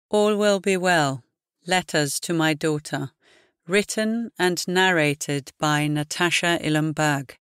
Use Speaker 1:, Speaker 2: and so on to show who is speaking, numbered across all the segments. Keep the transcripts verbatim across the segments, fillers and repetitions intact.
Speaker 1: All Will Be Well, Letters to My Daughter, written and narrated by Natasha Illum Berg.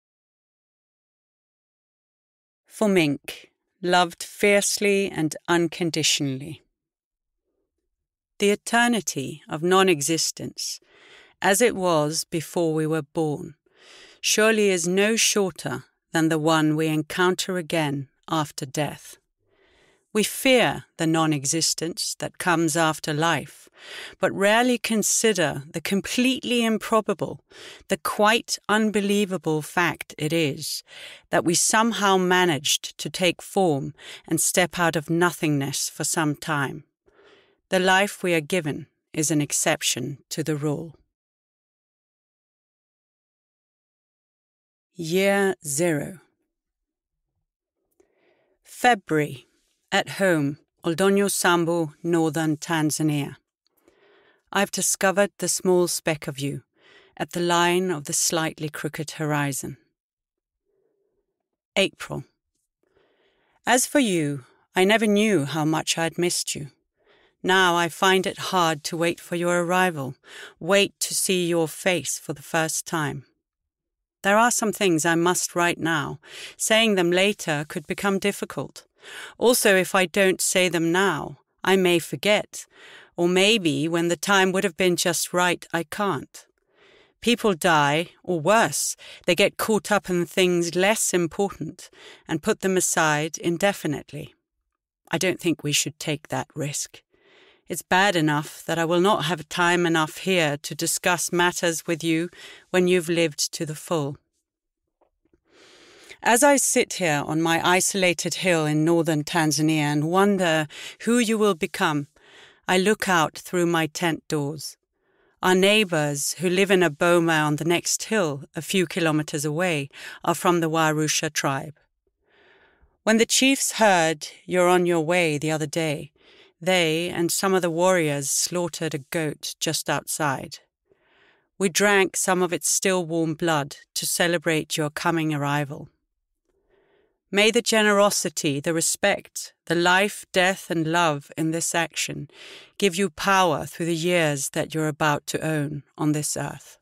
Speaker 1: For Mink, loved fiercely and unconditionally. The eternity of non-existence, as it was before we were born, surely is no shorter than the one we encounter again after death. We fear the non-existence that comes after life, but rarely consider the completely improbable, the quite unbelievable fact it is that we somehow managed to take form and step out of nothingness for some time. The life we are given is an exception to the rule. Year Zero. February. At home, Oldonyo Sambu, northern Tanzania. I've discovered the small speck of you at the line of the slightly crooked horizon. April. As for you, I never knew how much I'd missed you. Now I find it hard to wait for your arrival, wait to see your face for the first time. There are some things I must write now. Saying them later could become difficult. Also, if I don't say them now, I may forget, or maybe when the time would have been just right, I can't. People die, or worse, they get caught up in things less important and put them aside indefinitely. I don't think we should take that risk. It's bad enough that I will not have time enough here to discuss matters with you when you've lived to the full. As I sit here on my isolated hill in northern Tanzania and wonder who you will become, I look out through my tent doors. Our neighbours, who live in a boma on the next hill, a few kilometres away, are from the Warusha tribe. When the chiefs heard you're on your way the other day, they and some of the warriors slaughtered a goat just outside. We drank some of its still warm blood to celebrate your coming arrival. May the generosity, the respect, the life, death and love in this action give you power through the years that you're about to own on this earth.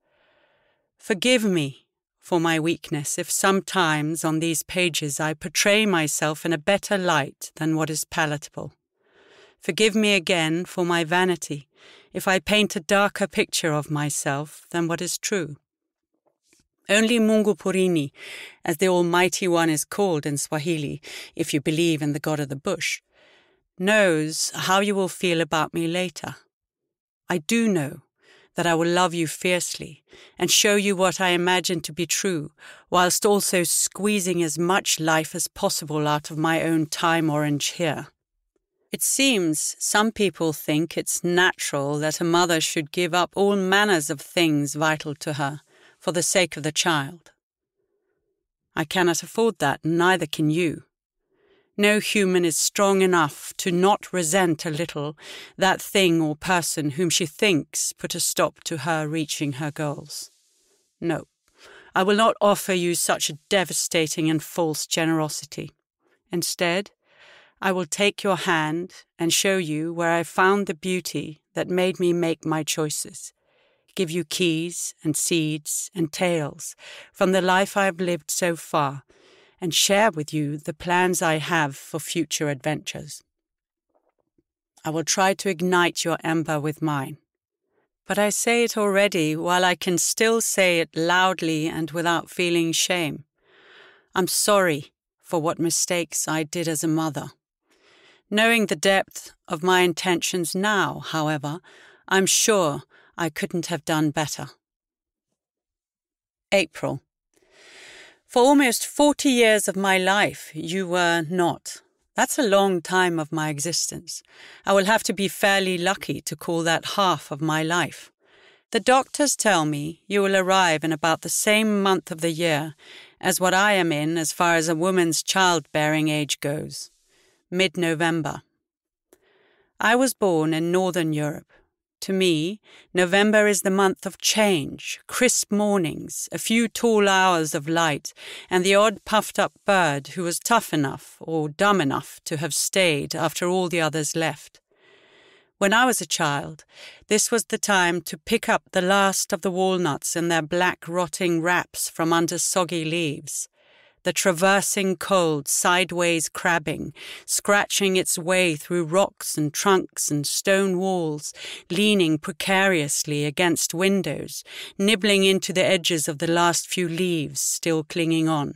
Speaker 1: Forgive me for my weakness if sometimes on these pages I portray myself in a better light than what is palatable. Forgive me again for my vanity if I paint a darker picture of myself than what is true. Only Mungu Porini, as the Almighty One is called in Swahili, if you believe in the God of the bush, knows how you will feel about me later. I do know that I will love you fiercely and show you what I imagine to be true, whilst also squeezing as much life as possible out of my own time orange here. It seems some people think it's natural that a mother should give up all manners of things vital to her, for the sake of the child. I cannot afford that, and neither can you. No human is strong enough to not resent a little that thing or person whom she thinks put a stop to her reaching her goals. No, I will not offer you such a devastating and false generosity. Instead, I will take your hand and show you where I found the beauty that made me make my choices. Give you keys and seeds and tales from the life I have lived so far, and share with you the plans I have for future adventures. I will try to ignite your ember with mine. But I say it already while I can still say it loudly and without feeling shame. I'm sorry for what mistakes I did as a mother. Knowing the depth of my intentions now, however, I'm sure I couldn't have done better. April. For almost forty years of my life, you were not. That's a long time of my existence. I will have to be fairly lucky to call that half of my life. The doctors tell me you will arrive in about the same month of the year as what I am in as far as a woman's childbearing age goes, mid-November. I was born in Northern Europe. To me, November is the month of change, crisp mornings, a few tall hours of light, and the odd puffed-up bird who was tough enough or dumb enough to have stayed after all the others left. When I was a child, this was the time to pick up the last of the walnuts in their black rotting wraps from under soggy leaves. The traversing cold, sideways crabbing, scratching its way through rocks and trunks and stone walls, leaning precariously against windows, nibbling into the edges of the last few leaves still clinging on.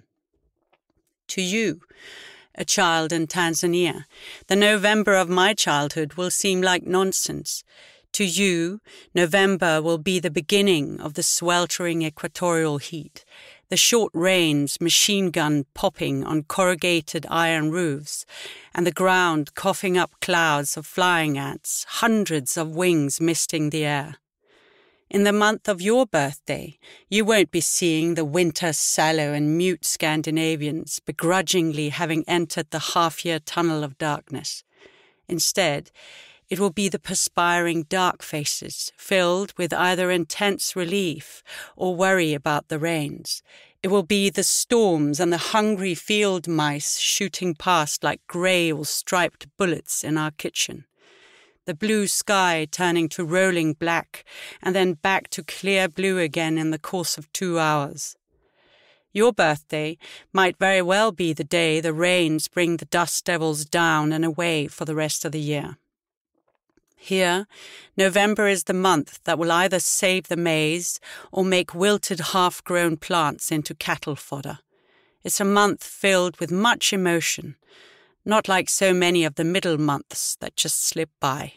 Speaker 1: To you, a child in Tanzania, the November of my childhood will seem like nonsense. To you, November will be the beginning of the sweltering equatorial heat, the short rains machine gun popping on corrugated iron roofs, and the ground coughing up clouds of flying ants, hundreds of wings misting the air. In the month of your birthday, you won't be seeing the winter sallow and mute Scandinavians begrudgingly having entered the half-year tunnel of darkness. Instead, it will be the perspiring dark faces, filled with either intense relief or worry about the rains. It will be the storms and the hungry field mice shooting past like grey or striped bullets in our kitchen. The blue sky turning to rolling black and then back to clear blue again in the course of two hours. Your birthday might very well be the day the rains bring the dust devils down and away for the rest of the year. Here, November is the month that will either save the maize or make wilted half-grown plants into cattle fodder. It's a month filled with much emotion, not like so many of the middle months that just slip by.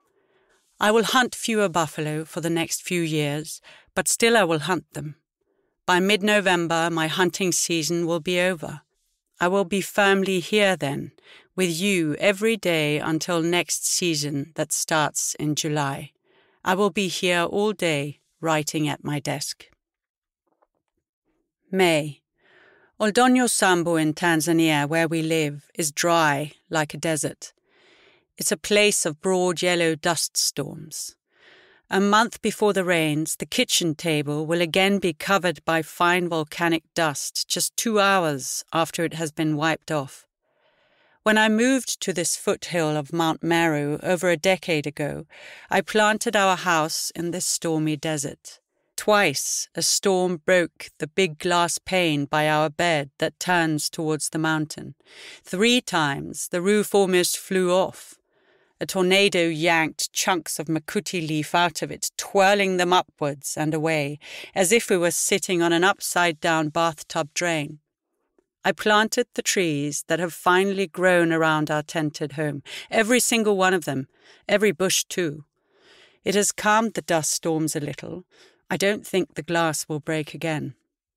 Speaker 1: I will hunt fewer buffalo for the next few years, but still I will hunt them. By mid-November, my hunting season will be over. I will be firmly here then, with you every day until next season that starts in July. I will be here all day, writing at my desk. May. Oldonyo Sambu in Tanzania, where we live, is dry like a desert. It's a place of broad yellow dust storms. A month before the rains, the kitchen table will again be covered by fine volcanic dust just two hours after it has been wiped off. When I moved to this foothill of Mount Meru over a decade ago, I planted our house in this stormy desert. Twice a storm broke the big glass pane by our bed that turns towards the mountain. Three times the roof almost flew off. A tornado yanked chunks of makuti leaf out of it, twirling them upwards and away, as if we were sitting on an upside-down bathtub drain. I planted the trees that have finally grown around our tented home, every single one of them, every bush too. It has calmed the dust storms a little. I don't think the glass will break again.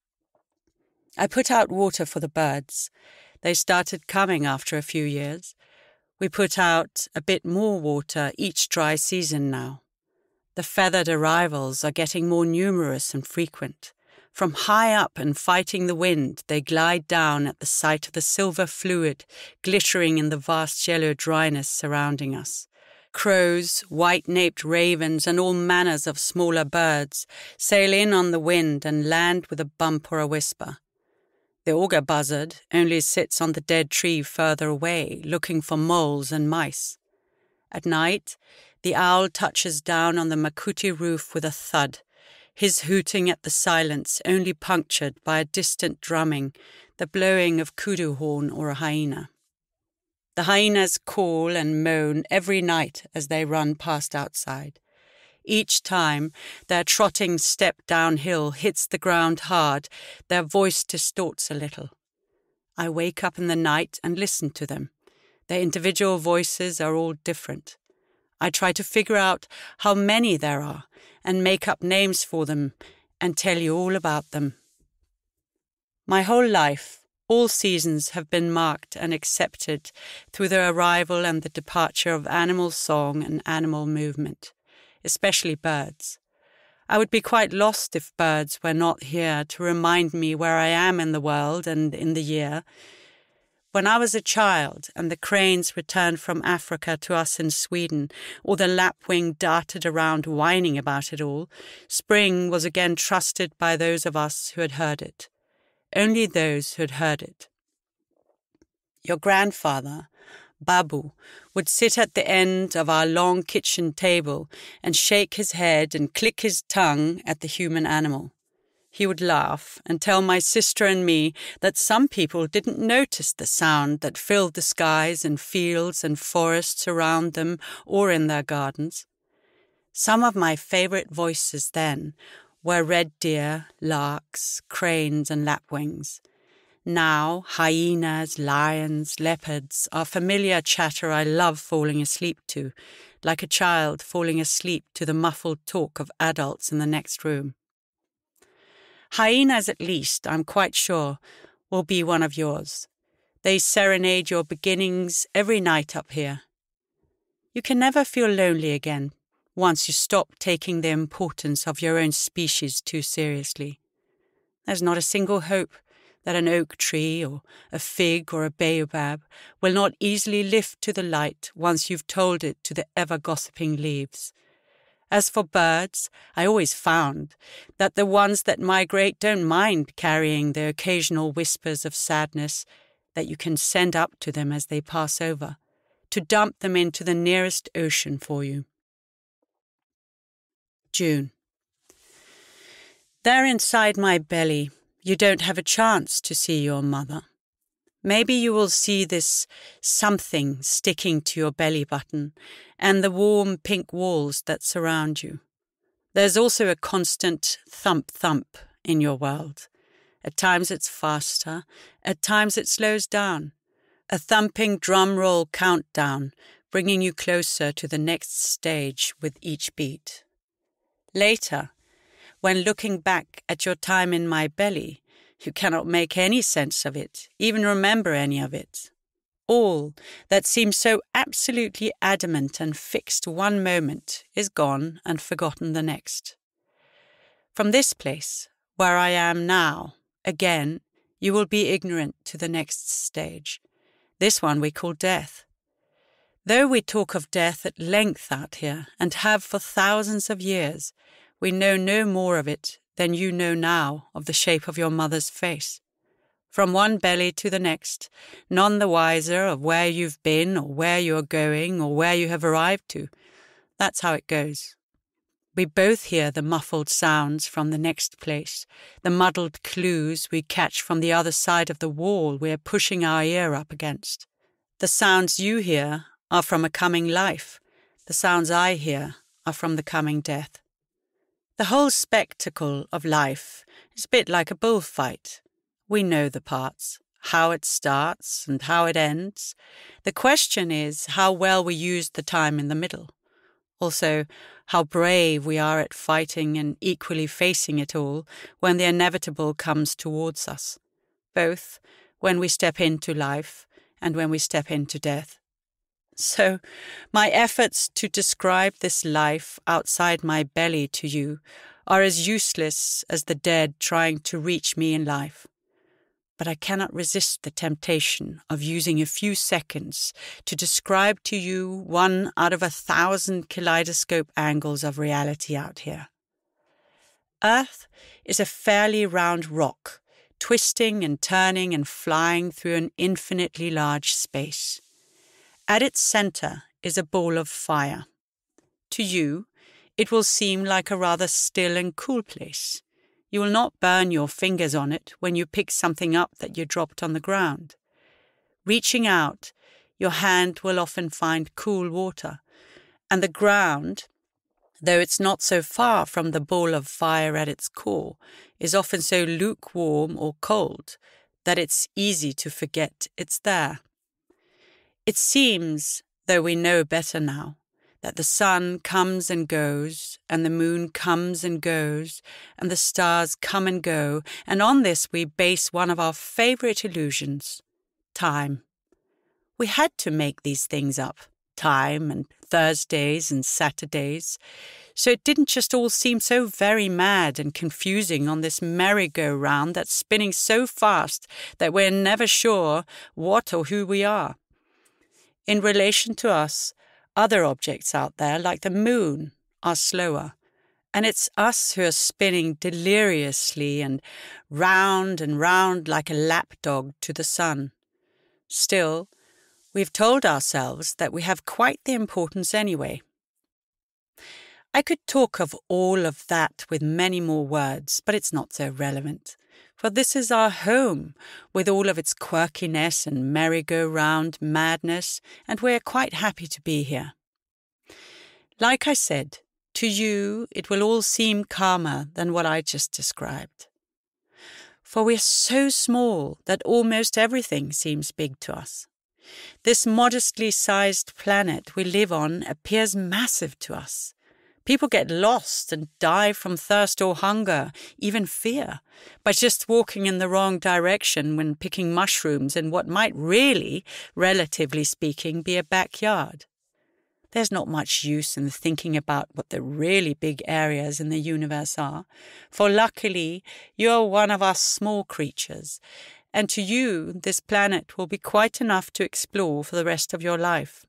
Speaker 1: I put out water for the birds. They started coming after a few years. We put out a bit more water each dry season now. The feathered arrivals are getting more numerous and frequent. From high up and fighting the wind, they glide down at the sight of the silver fluid glittering in the vast yellow dryness surrounding us. Crows, white-naped ravens, and all manners of smaller birds sail in on the wind and land with a bump or a whisper. The auger buzzard only sits on the dead tree further away, looking for moles and mice. At night, the owl touches down on the makuti roof with a thud, his hooting at the silence only punctured by a distant drumming, the blowing of kudu horn or a hyena. The hyenas call and moan every night as they run past outside. Each time their trotting step downhill hits the ground hard, their voice distorts a little. I wake up in the night and listen to them. Their individual voices are all different. I try to figure out how many there are and make up names for them and tell you all about them. My whole life, all seasons have been marked and accepted through the arrival and the departure of animal song and animal movement, especially birds. I would be quite lost if birds were not here to remind me where I am in the world and in the year. When I was a child and the cranes returned from Africa to us in Sweden, or the lapwing darted around whining about it all, spring was again trusted by those of us who had heard it. Only those who had heard it. Your grandfather, Babu, would sit at the end of our long kitchen table and shake his head and click his tongue at the human animal. He would laugh and tell my sister and me that some people didn't notice the sound that filled the skies and fields and forests around them or in their gardens. Some of my favourite voices then were red deer, larks, cranes and lapwings. Now, hyenas, lions, leopards are familiar chatter I love falling asleep to, like a child falling asleep to the muffled talk of adults in the next room. Hyenas, at least, I'm quite sure, will be one of yours. They serenade your beginnings every night up here. You can never feel lonely again once you stop taking the importance of your own species too seriously. There's not a single hope that an oak tree or a fig or a baobab will not easily lift to the light once you've told it to the ever-gossiping leaves. As for birds, I always found that the ones that migrate don't mind carrying the occasional whispers of sadness that you can send up to them as they pass over, to dump them into the nearest ocean for you. June. There inside my belly, you don't have a chance to see your mother. Maybe you will see this something sticking to your belly button and the warm pink walls that surround you. There's also a constant thump-thump in your world. At times it's faster, at times it slows down. A thumping drum roll countdown, bringing you closer to the next stage with each beat. Later, when looking back at your time in my belly, you cannot make any sense of it, even remember any of it. All that seems so absolutely adamant and fixed one moment is gone and forgotten the next. From this place, where I am now, again, you will be ignorant to the next stage. This one we call death. Though we talk of death at length out here, and have for thousands of years, we know no more of it than you know now of the shape of your mother's face. From one belly to the next, none the wiser of where you've been or where you're going or where you have arrived to. That's how it goes. We both hear the muffled sounds from the next place, the muddled clues we catch from the other side of the wall we're pushing our ear up against. The sounds you hear are from a coming life. The sounds I hear are from the coming death. The whole spectacle of life is a bit like a bullfight. We know the parts, how it starts and how it ends. The question is how well we use the time in the middle. Also, how brave we are at fighting and equally facing it all when the inevitable comes towards us, both when we step into life and when we step into death. So, my efforts to describe this life outside my belly to you are as useless as the dead trying to reach me in life. But I cannot resist the temptation of using a few seconds to describe to you one out of a thousand kaleidoscope angles of reality out here. Earth is a fairly round rock, twisting and turning and flying through an infinitely large space. At its centre is a ball of fire. To you, it will seem like a rather still and cool place. You will not burn your fingers on it when you pick something up that you dropped on the ground. Reaching out, your hand will often find cool water, and the ground, though it's not so far from the ball of fire at its core, is often so lukewarm or cold that it's easy to forget it's there. It seems, though we know better now, that the sun comes and goes, and the moon comes and goes, and the stars come and go, and on this we base one of our favourite illusions, time. We had to make these things up, time and Thursdays and Saturdays, so it didn't just all seem so very mad and confusing on this merry-go-round that's spinning so fast that we're never sure what or who we are. In relation to us, other objects out there, like the moon, are slower, and it's us who are spinning deliriously and round and round like a lapdog to the sun. Still, We've told ourselves that we have quite the importance anyway. I could talk of all of that with many more words, but it's not so relevant. For this is our home, with all of its quirkiness and merry-go-round madness, and we're quite happy to be here. Like I said, to you it will all seem calmer than what I just described. For we're so small that almost everything seems big to us. This modestly sized planet we live on appears massive to us. People get lost and die from thirst or hunger, even fear, by just walking in the wrong direction when picking mushrooms in what might really, relatively speaking, be a backyard. There's not much use in thinking about what the really big areas in the universe are, for luckily you're one of us small creatures, and to you this planet will be quite enough to explore for the rest of your life.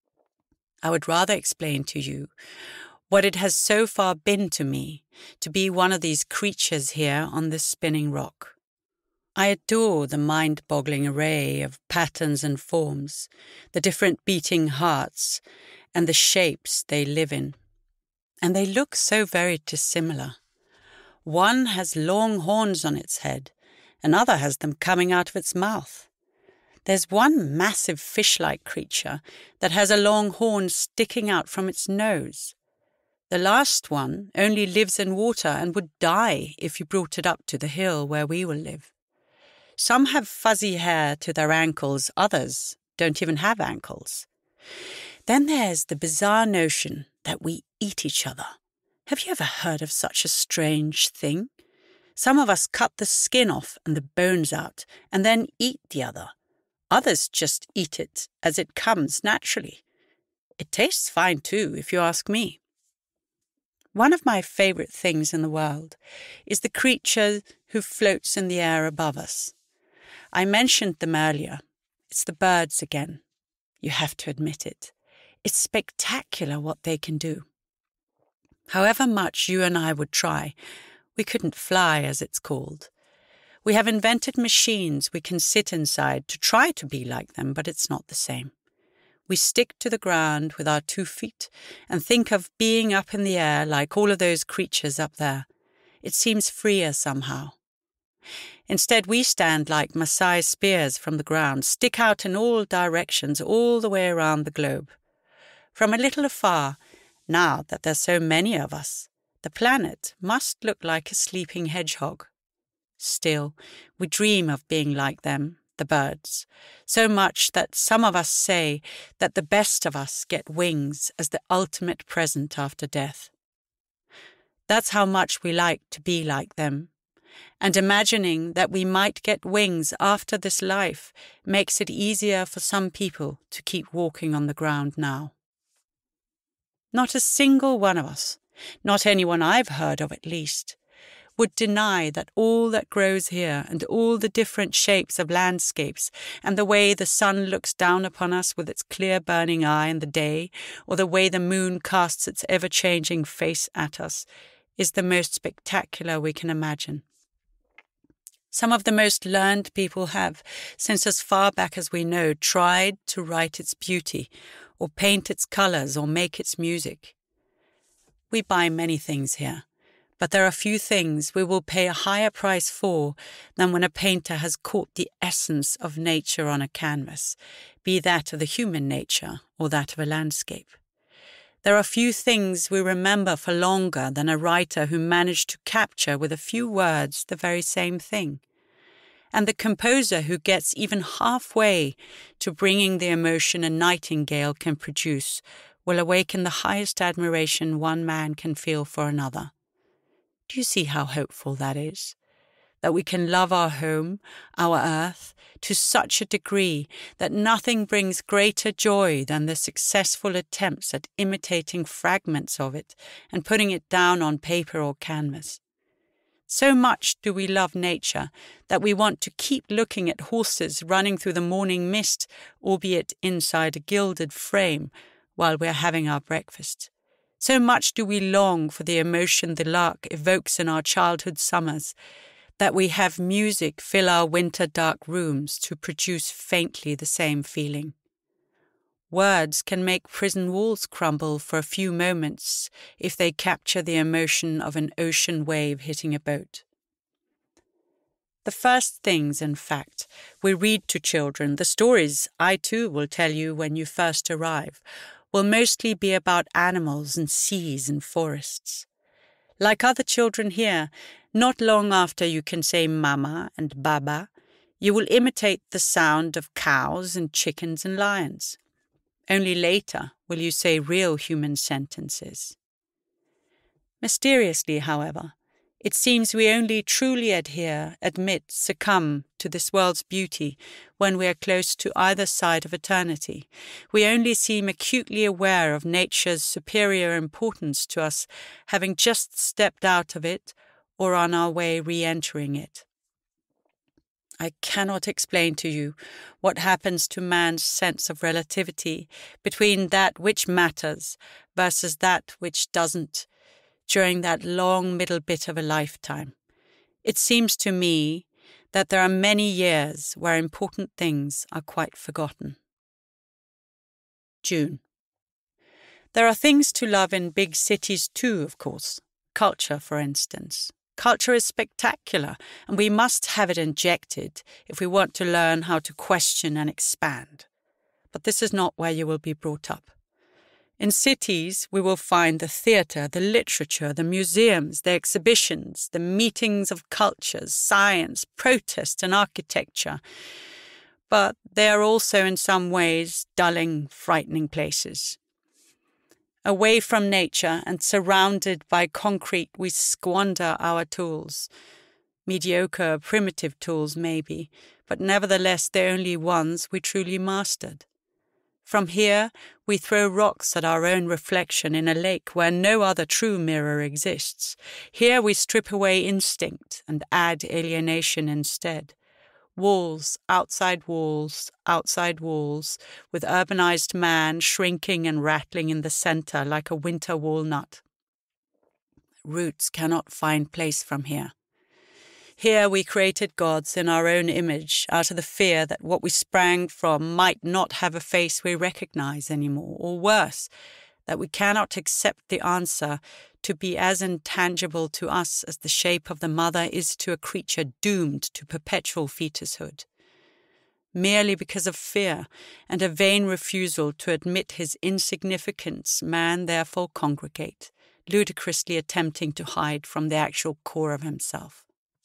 Speaker 1: I would rather explain to you what it has so far been to me to be one of these creatures here on this spinning rock. I adore the mind-boggling array of patterns and forms, the different beating hearts, and the shapes they live in. And they look so very dissimilar. One has long horns on its head, another has them coming out of its mouth. There's one massive fish-like creature that has a long horn sticking out from its nose. The last one only lives in water and would die if you brought it up to the hill where we will live. Some have fuzzy hair to their ankles, others don't even have ankles. Then there's the bizarre notion that we eat each other. Have you ever heard of such a strange thing? Some of us cut the skin off and the bones out and then eat the other. Others just eat it as it comes naturally. It tastes fine too, if you ask me. One of my favourite things in the world is the creature who floats in the air above us. I mentioned them earlier. It's the birds again. You have to admit it. It's spectacular what they can do. However much you and I would try, we couldn't fly, as it's called. We have invented machines we can sit inside to try to be like them, but it's not the same. We stick to the ground with our two feet and think of being up in the air like all of those creatures up there. It seems freer somehow. Instead, we stand like Maasai spears from the ground, stick out in all directions all the way around the globe. From a little afar, now that there's so many of us, the planet must look like a sleeping hedgehog. Still, we dream of being like them, the birds, so much that some of us say that the best of us get wings as the ultimate present after death. That's how much we like to be like them, and imagining that we might get wings after this life makes it easier for some people to keep walking on the ground now. Not a single one of us, not anyone I've heard of at least, would deny that all that grows here and all the different shapes of landscapes and the way the sun looks down upon us with its clear burning eye in the day, or the way the moon casts its ever-changing face at us, is the most spectacular we can imagine. Some of the most learned people have, since as far back as we know, tried to write its beauty, or paint its colours, or make its music. We buy many things here, but there are few things we will pay a higher price for than when a painter has caught the essence of nature on a canvas, be that of the human nature or that of a landscape. There are few things we remember for longer than a writer who managed to capture with a few words the very same thing. And the composer who gets even halfway to bringing the emotion a nightingale can produce will awaken the highest admiration one man can feel for another. Do you see how hopeful that is? That we can love our home, our earth, to such a degree that nothing brings greater joy than the successful attempts at imitating fragments of it and putting it down on paper or canvas. So much do we love nature that we want to keep looking at horses running through the morning mist, albeit inside a gilded frame, while we're having our breakfast. So much do we long for the emotion the lark evokes in our childhood summers, that we have music fill our winter dark rooms to produce faintly the same feeling. Words can make prison walls crumble for a few moments if they capture the emotion of an ocean wave hitting a boat. The first things, in fact, we read to children, the stories I too will tell you when you first arrive, will mostly be about animals and seas and forests. Like other children here, not long after you can say mama and baba, you will imitate the sound of cows and chickens and lions. Only later will you say real human sentences. Mysteriously, however, it seems we only truly adhere, admit, succumb to this world's beauty when we are close to either side of eternity. We only seem acutely aware of nature's superior importance to us, having just stepped out of it or on our way re-entering it. I cannot explain to you what happens to man's sense of relativity between that which matters versus that which doesn't during that long middle bit of a lifetime. It seems to me that there are many years where important things are quite forgotten. June. There are things to love in big cities too, of course. Culture, for instance. Culture is spectacular, and we must have it injected if we want to learn how to question and expand. But this is not where you will be brought up. In cities, we will find the theatre, the literature, the museums, the exhibitions, the meetings of cultures, science, protest, and architecture. But they are also in some ways dulling, frightening places. Away from nature and surrounded by concrete, we squander our tools. Mediocre, primitive tools, maybe, but nevertheless the only ones we truly mastered. From here, we throw rocks at our own reflection in a lake where no other true mirror exists. Here we strip away instinct and add alienation instead. Walls, outside walls, outside walls, with urbanized man shrinking and rattling in the center like a winter walnut. Roots cannot find place from here. Here we created gods in our own image out of the fear that what we sprang from might not have a face we recognize anymore, or worse, that we cannot accept the answer to be as intangible to us as the shape of the mother is to a creature doomed to perpetual fetushood. Merely because of fear and a vain refusal to admit his insignificance, man therefore congregate, ludicrously attempting to hide from the actual core of himself.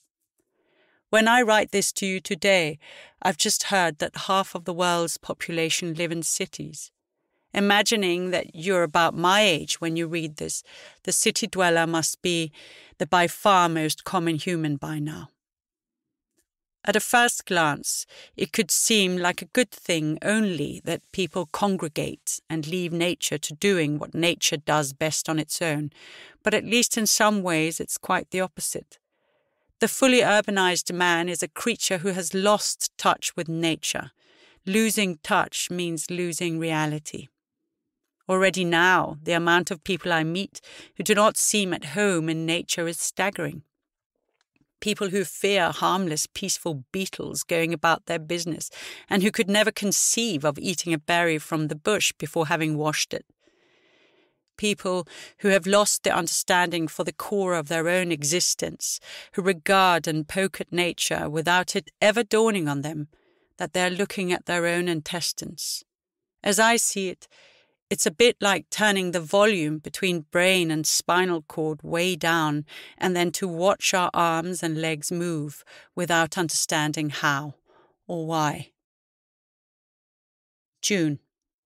Speaker 1: When I write this to you today, I've just heard that half of the world's population live in cities. Imagining that you're about my age when you read this, the city dweller must be the by far most common human by now. At a first glance, it could seem like a good thing only that people congregate and leave nature to doing what nature does best on its own, but at least in some ways it's quite the opposite. The fully urbanized man is a creature who has lost touch with nature. Losing touch means losing reality. Already now, the amount of people I meet who do not seem at home in nature is staggering. People who fear harmless, peaceful beetles going about their business and who could never conceive of eating a berry from the bush before having washed it. People who have lost their understanding for the core of their own existence, who regard and poke at nature without it ever dawning on them that they are looking at their own intestines. As I see it, it's a bit like turning the volume between brain and spinal cord way down and then to watch our arms and legs move without understanding how or why. June.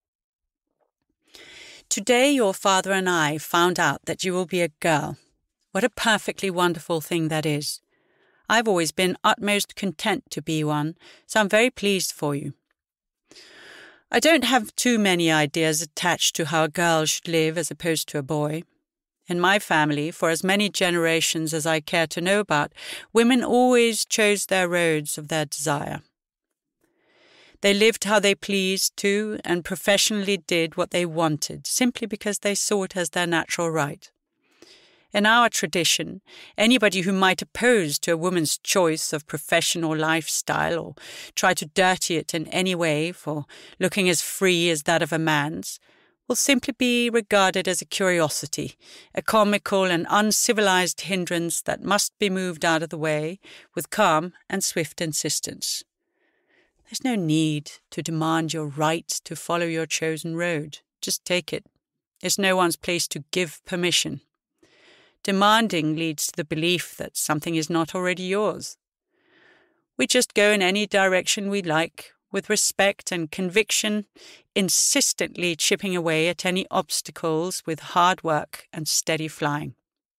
Speaker 1: Today your father and I found out that you will be a girl. What a perfectly wonderful thing that is. I've always been utmost content to be one, so I'm very pleased for you. I don't have too many ideas attached to how a girl should live as opposed to a boy. In my family, for as many generations as I care to know about, women always chose their roads of their desire. They lived how they pleased to and professionally did what they wanted, simply because they saw it as their natural right. In our tradition, anybody who might oppose to a woman's choice of profession or lifestyle or try to dirty it in any way for looking as free as that of a man's will simply be regarded as a curiosity, a comical and uncivilized hindrance that must be moved out of the way with calm and swift insistence. There's no need to demand your right to follow your chosen road. Just take it. It's no one's place to give permission. Demanding leads to the belief that something is not already yours. We just go in any direction we like, with respect and conviction, insistently chipping away at any obstacles with hard work and steady flying.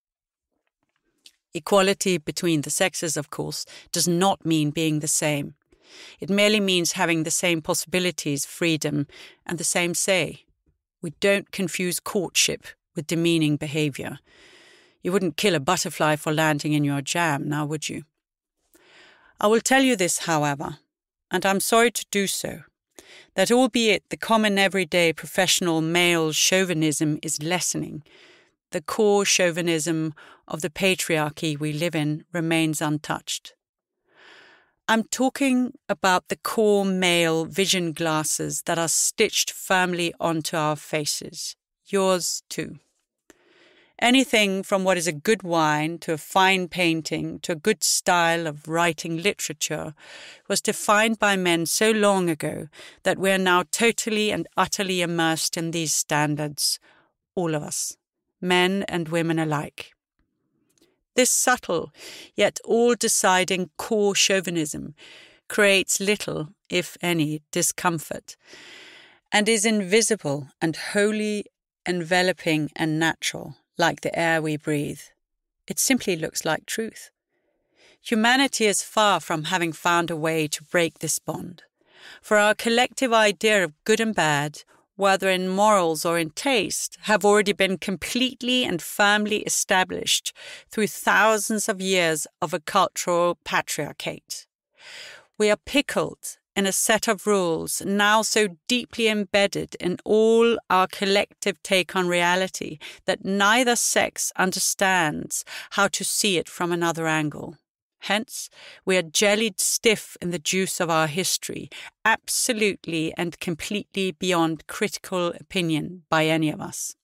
Speaker 1: Equality between the sexes, of course, does not mean being the same. It merely means having the same possibilities, freedom, and the same say. We don't confuse courtship with demeaning behavior. You wouldn't kill a butterfly for landing in your jam, now would you? I will tell you this, however, and I'm sorry to do so, that albeit the common everyday professional male chauvinism is lessening, the core chauvinism of the patriarchy we live in remains untouched. I'm talking about the core male vision glasses that are stitched firmly onto our faces. Yours too. Anything from what is a good wine to a fine painting to a good style of writing literature was defined by men so long ago that we are now totally and utterly immersed in these standards, all of us, men and women alike. This subtle, yet all-deciding core chauvinism creates little, if any, discomfort, and is invisible and wholly enveloping and natural, like the air we breathe. It simply looks like truth. Humanity is far from having found a way to break this bond, for our collective idea of good and bad, whether in morals or in taste, have already been completely and firmly established through thousands of years of a cultural patriarchate. We are pickled in a set of rules now so deeply embedded in all our collective take on reality that neither sex understands how to see it from another angle. Hence, we are jellied stiff in the juice of our history, absolutely and completely beyond critical opinion by any of us.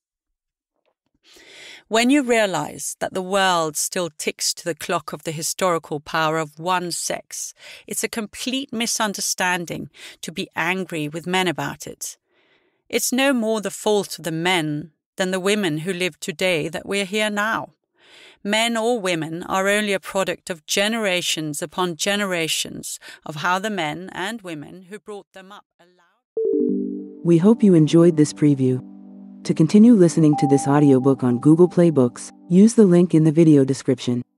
Speaker 1: When you realize that the world still ticks to the clock of the historical power of one sex, it's a complete misunderstanding to be angry with men about it. It's no more the fault of the men than the women who live today that we're here now. Men or women are only a product of generations upon generations of how the men and women who brought them up allowed.
Speaker 2: We hope you enjoyed this preview. To continue listening to this audiobook on Google Play Books, use the link in the video description.